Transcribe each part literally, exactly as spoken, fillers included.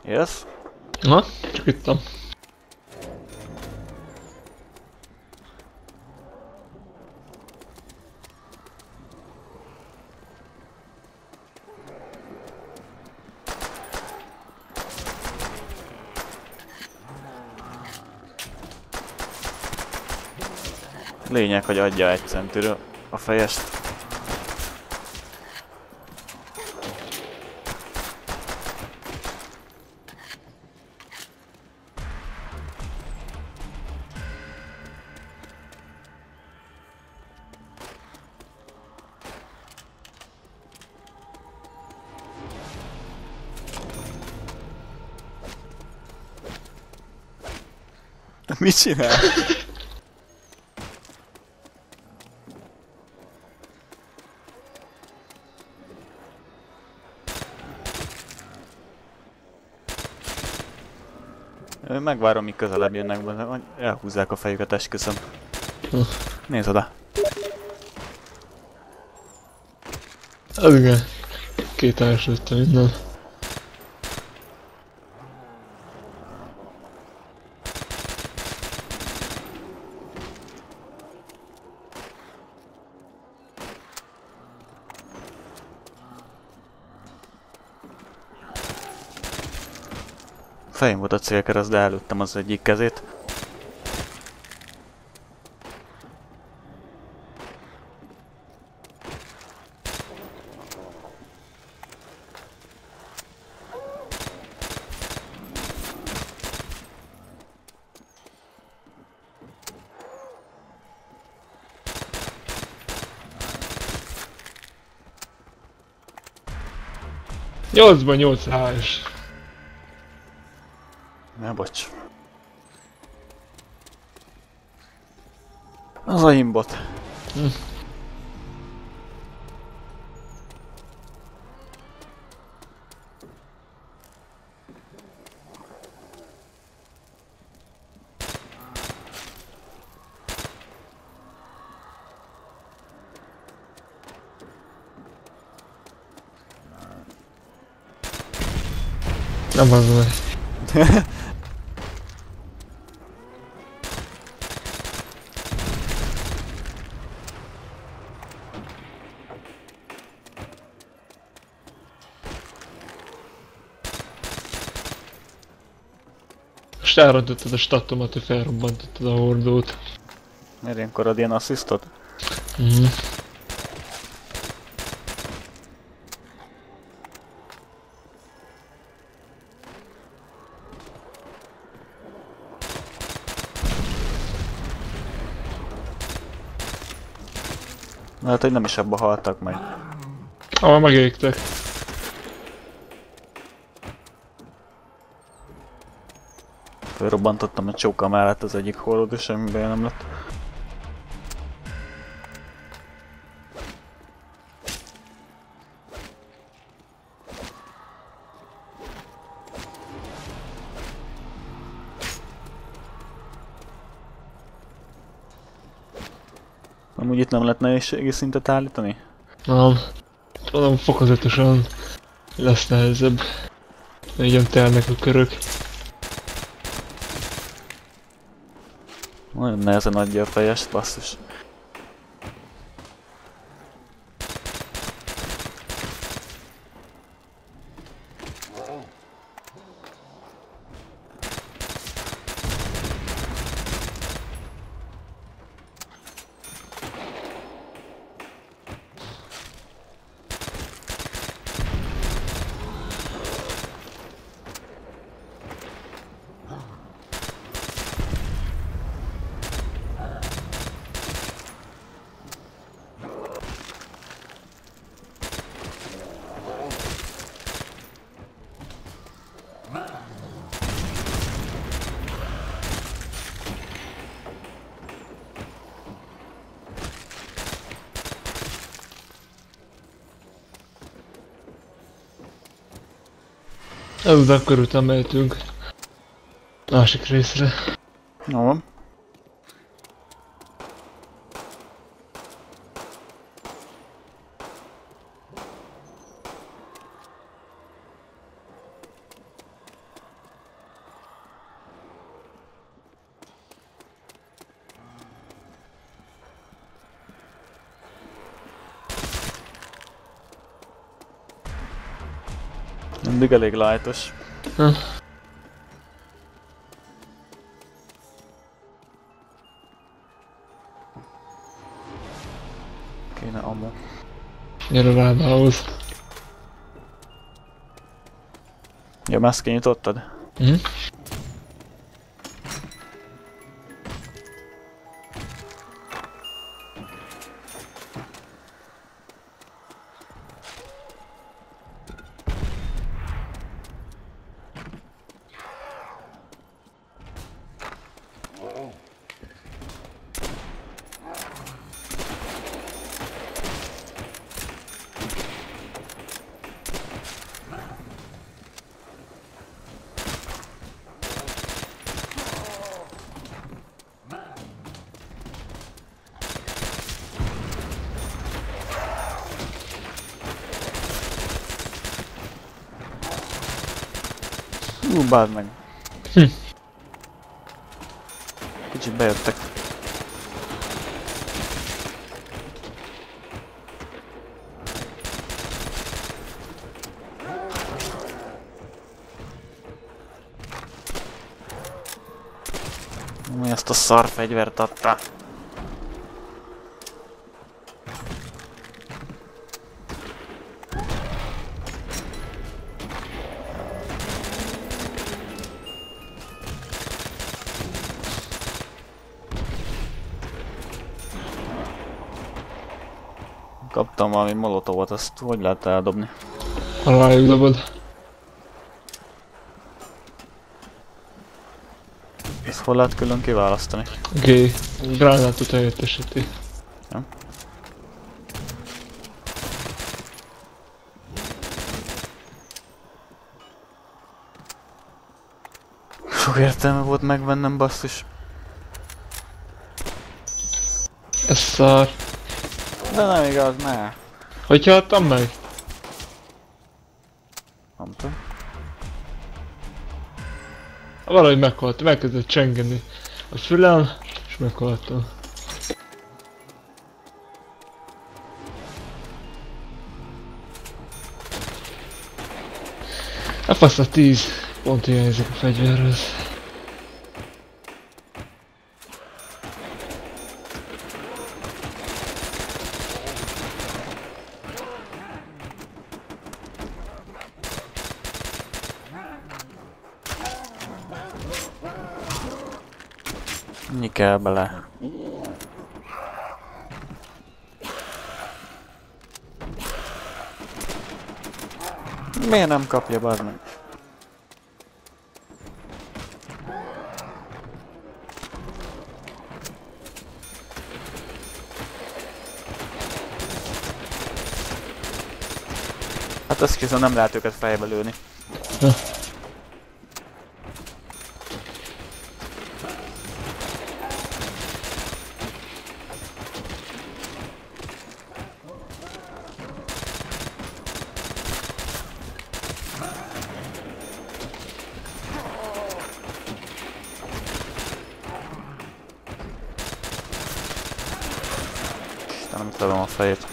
Élsz? Na, csak ittam. Lényeg, hogy adja egy centiről a fejest. Mit csinál? Megvárom, míg közelebb jönnek be, hogy elhúzzák a fejüket, esküszöm. Nézd oda. Az igen. Két elsőtte minden. Fején volt a célkereszt, de előttem az egyik kezét. nyolcban nyolc hás. Ne, bocs. Az a imbot. Hm. Nem az meg. Most elrontottad a statomat, hogy felrobbantottad a hordót. Miért ilyenkor ad ilyen asszisztot? Mhm. Lehet, hogy nem is abba haltak meg. Ah, megégtek. Felrobbantottam a csóka mellett az egyik horrót, és semmi baj nem lett. Amúgy itt nem lehet nehézségi szintet állítani? Nem. Tudom, fokozatosan lesz nehezebb. Így telnek a körök. Nagyon nehezen adja a fejest, basszus. Ez akkor után mehetünk. Másik részre. Jó van. Mindig elég lightos. Hm. Kéne ammo. Gyere rád ahhoz. Ja, ezt kinyitottad? Mhm. Hú, bárd meg. Hm. Kicsit bejöttek. Mi ezt a szar fegyvert adta? Kaptam valami molotovot, azt hogy lehet eldobni? Ha rájuk dobod. Ezt hol lehet külön kiválasztani? G. Gránátot helyettesíti. Ja. Sok értelme volt megvennem, basszus. Ez szar. De nem igaz, ne. Hogy haltam meg? Nem tudom. Valahogy meghaltam, elkezdett csengeni a fülem, és meghaltam. A fasz a tíz pont hiányzik a fegyverhez. Mi kell bele? Miért nem kapja, bazd meg? Hát azt hiszem, nem lehet őket fejbe lőni. Ja. Nem tudom a fejét.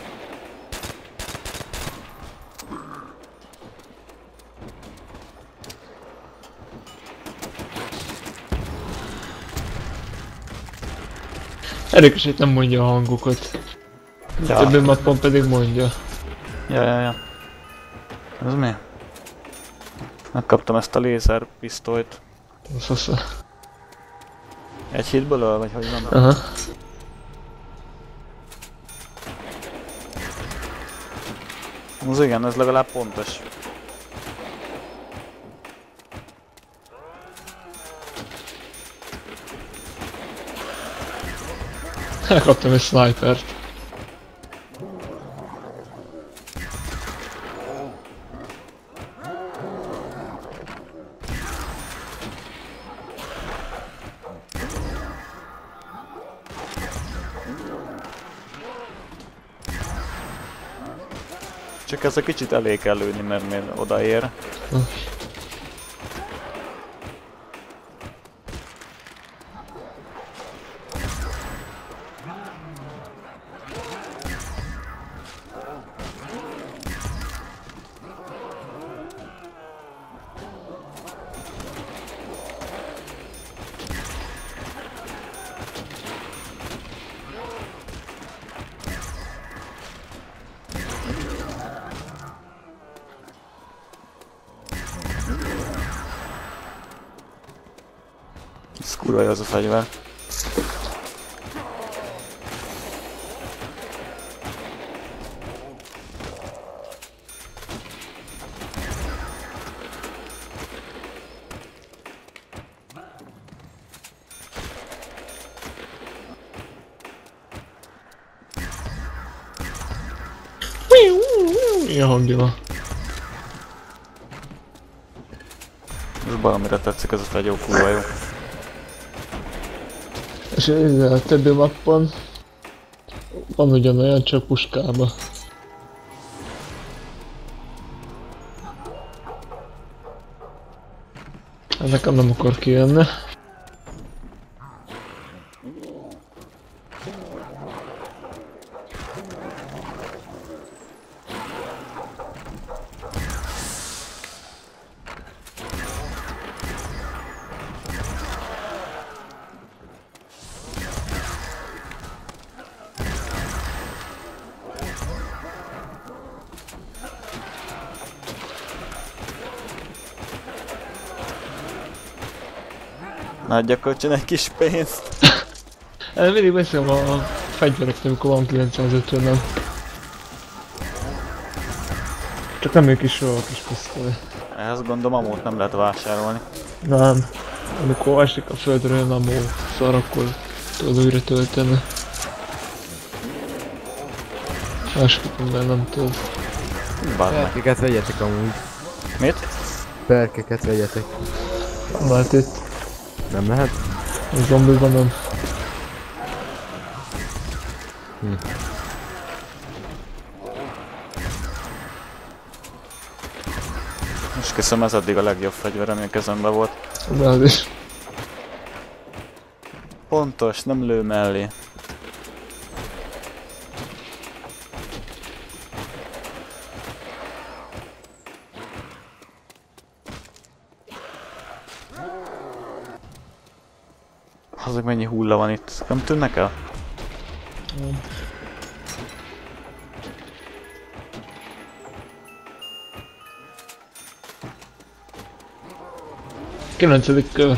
Érdekes, hogy nem mondja a hangokat. Ja. Többi mappon pedig mondja. Ja, ja, ja. Ez mi? Megkaptam ezt a lézer pisztolyt. Az fasza. Egy hitből öl, vagy hogy van? Aha. Az igen, ez legalább pontos. Elkaptam egy snipert. Csak ez a kicsit elég kell lőni, mert még odaér. Hm. Kurva jó az a fegyver. Milyen hangja van? Ez valamire tetszik ez a fegyó, kurva jó. És ezzel a többi mappon van ugyanolyan, csak puskába. Ez nekem nem akar kijönni. Adjak kölcsön egy kis pénzt. Ez mindig beszélem a fegyvereknél, amikor van kilencszázötven. Csak nem ők is soha a kis pisztoly. Ehhez gondolom amót nem lehet vásárolni. Nem. Amikor esik a földre olyan amó szar, akkor tudod újra tölteni. Másképpen nem tudod. Bármely. Perkeket vegyetek amúgy. Mit? Perkeket vegyetek. Nem lehet itt. Nem lehet? A zombiban nem. Hm. Most köszönöm, ez addig a legjobb fegyver, ami a kezemben volt. De az is. Pontos, nem lő mellé. Azok mennyi hulla van itt, nem tűnnek el? Nem. Kilencedik kör.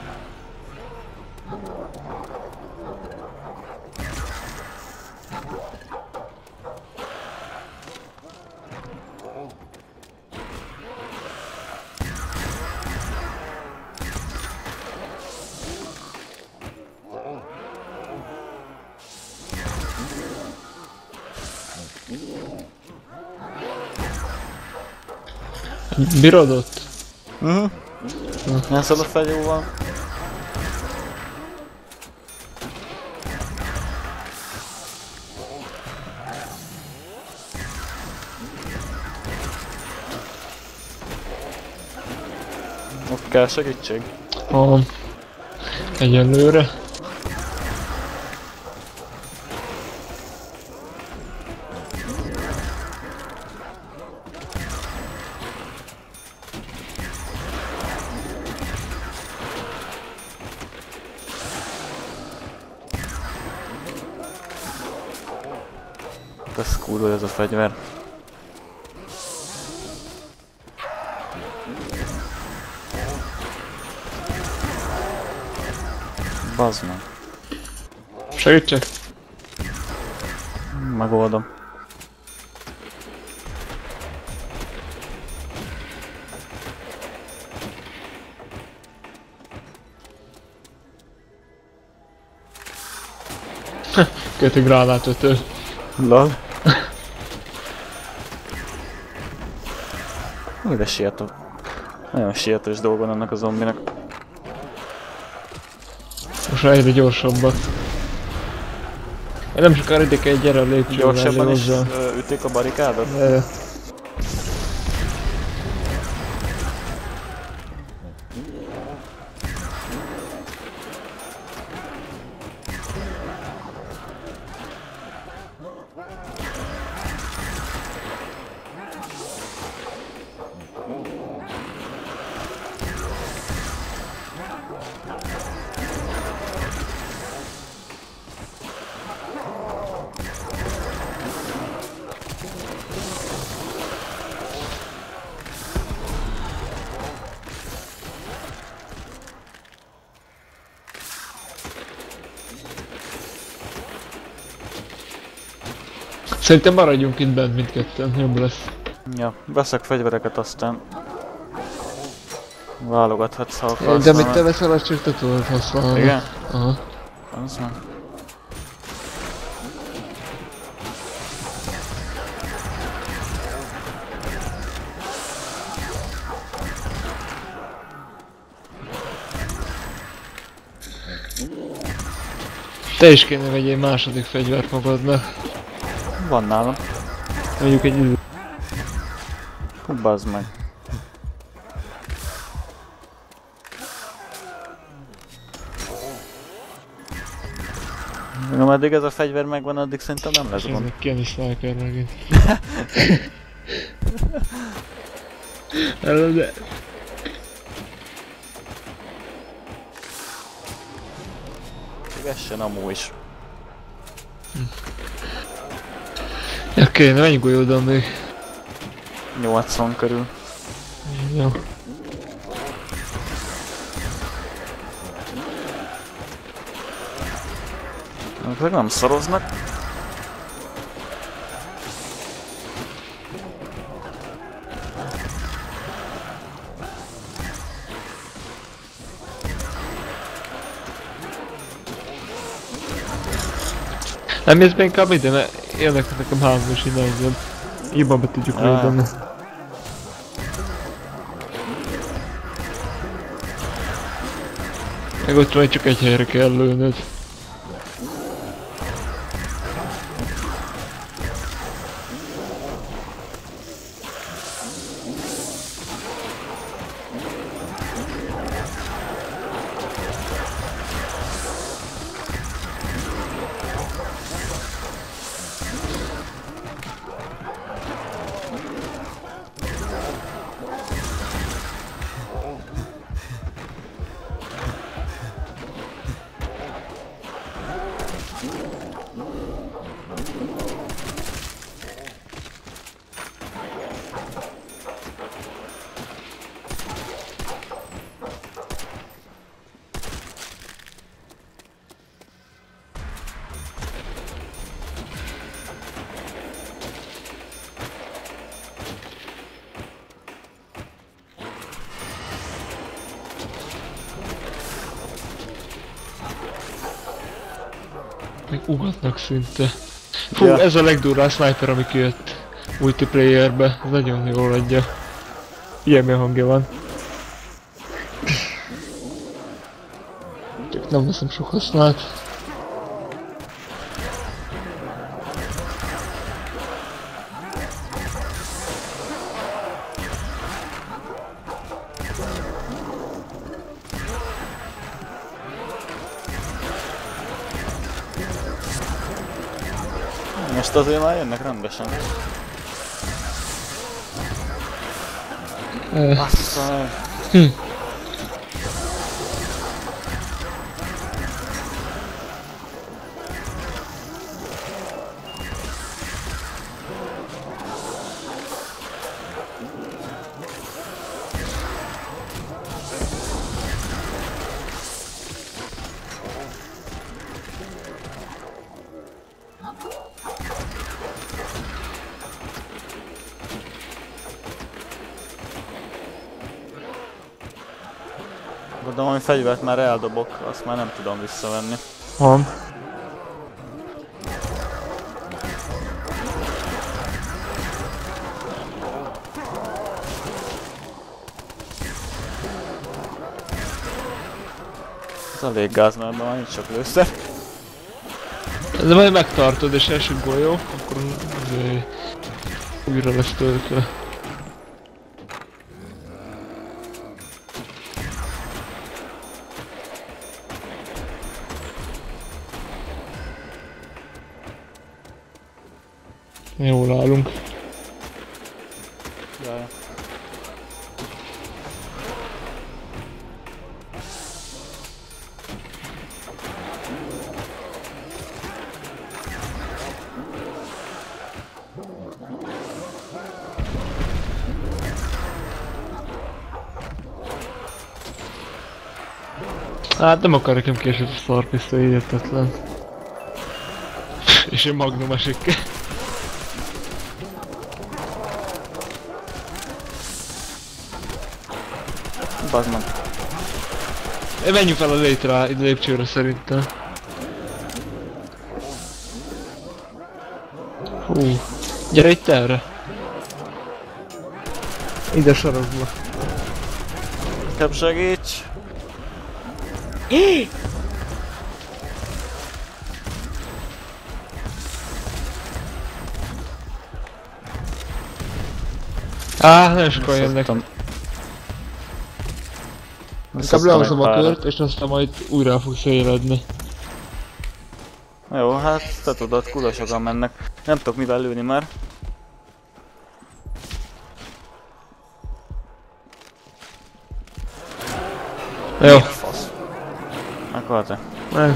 Bírod ott? Mhm. Ez az a fegyóval. Ott kell segítség? Van. Egyelőre. Ez kurva ez a fegyver. Bazd meg. Segítsek? Megoldom. Két egy gránátötő. Lol. Hú, de siető. Nagyon sietős dolgon annak a zombinak. Most már egyre gyorsabbat. Nem sokára ide kell, gyere a lépcsővel Gyorsabban is hozzá. ö, ütik a barikádot? E, Szerintem maradjunk itt bent mindketten, jobb lesz. Ja, veszek fegyvereket, aztán válogathatsz, ha akarsz. De amit te veszel, azt csak te tudod használni. Igen? Aha. Az meg. Te is kéne vegyél második fegyvert magadnak. Van nálam. Mondjuk egy idő. Hú, bazd meg. Még ameddig ez a fegyver megvan, addig szerintem nem lesz gond. Ennek kéne sniper megint. Hello, de... Vessen amú is. Ja, kéne, mennyi golyódon még? nyolcvan körül. Jó. Ezek nem szaroznak. Nem mész be inkább ide, mert érdekel nekem három is innen, jobban be tudjuk védeni. Meg ott majd csak egy helyre kell lőnöd. Még ugatnak szinte. Fú, Ja. Ez a legdurvább sniper, ami kijött multiplayerbe. Ez nagyon jól adja. Ilyen milyen hangja van. Csak nem veszem sok használt. Most azért már jönnek rendesen. Uh, Bassza meg. hm. Gondolom, hogy fegyvert már eldobok, azt már nem tudom visszavenni. Van. Ez elég gáz, mert ebben már nincs sok lőszer. De majd megtartod és esik golyó, akkor azért újra lesz töltve. Jól állunk. Jaj. Hát nem akar nekem később a szarpisztoly, értetlen. És egy magnum esik. bazd meg. Menjünk fel a létre, lépcsőre szerintem. Hú. Gyere itt erre. Ide sarokba. Inkább segíts! Á, nagyon sokan jönnek. Szoktam- Inkább szoktam lehozom egy a párat. kört, és aztán majd újra fogsz éledni. Jó, hát te tudod, kurva sokan mennek. Nem tudok mivel lőni már. Jó. Fasz. Meghalt-e? Meg.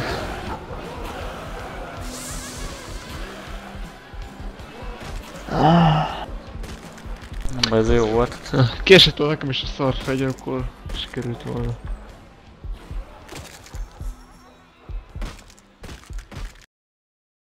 Nem baj, ez jó volt. Kiesett volna nekem is a szar fegyver, akkor sikerült volna.